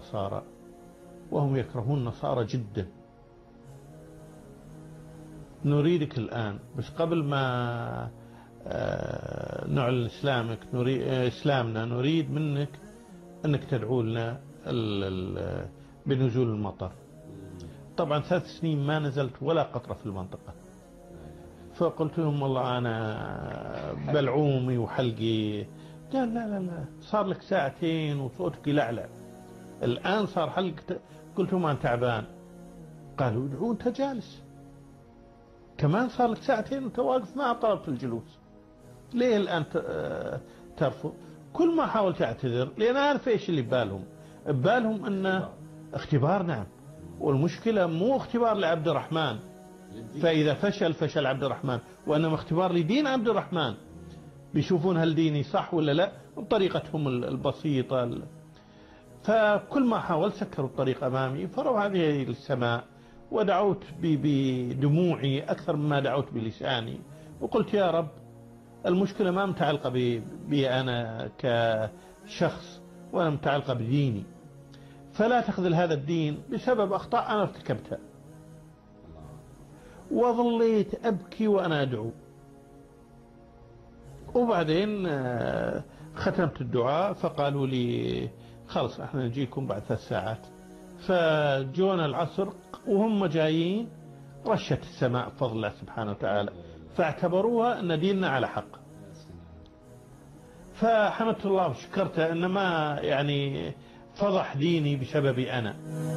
النصارى وهم يكرهون النصارى جدا. نريدك الآن بس قبل ما نعلن إسلامنا نريد منك أنك تدعو لنا بنزول المطر. طبعا 3 سنين ما نزلت ولا قطرة في المنطقة. فقلت لهم والله أنا بلعومي وحلقي. قال لا لا لا، صار لك 2 ساعة وصوتك يلعلع، الآن صار حلق. قلت لهم أنا تعبان. قالوا ادعو أنت جالس، كمان صار لك 2 ساعة وأنت واقف ما طلبت الجلوس، ليه الآن ترفض؟ كل ما حاولت أعتذر لأن أعرف إيش اللي ببالهم. ببالهم أنه اختبار، نعم، والمشكلة مو اختبار لعبد الرحمن فإذا فشل عبد الرحمن، وإنما اختبار لدين عبد الرحمن، بيشوفون هل ديني صح ولا لا بطريقتهم البسيطة. فكل ما حاولت سكروا الطريق أمامي، فروا هذه السماء، ودعوت بدموعي أكثر مما دعوت بلساني، وقلت يا رب المشكلة ما متعلقة بي أنا كشخص، ولا متعلقة بديني، فلا تخذل هذا الدين بسبب أخطاء أنا ارتكبتها. وظليت أبكي وأنا أدعو. وبعدين ختمت الدعاء، فقالوا لي خلص احنا نجيكم بعد 3 ساعات. فجونا العصر وهم جايين رشت السماء بفضل الله سبحانه وتعالى، فاعتبروها أن ديننا على حق. فحمدت الله وشكرته أن ما يعني فضح ديني بسببي أنا.